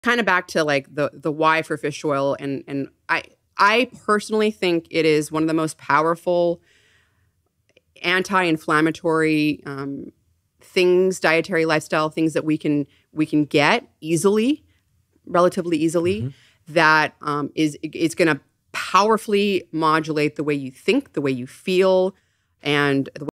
kind of back to like the why for fish oil, and I personally think it is one of the most powerful anti-inflammatory things, dietary lifestyle things that we can get easily, relatively easily. That it's going to powerfully modulate the way you think, the way you feel, and the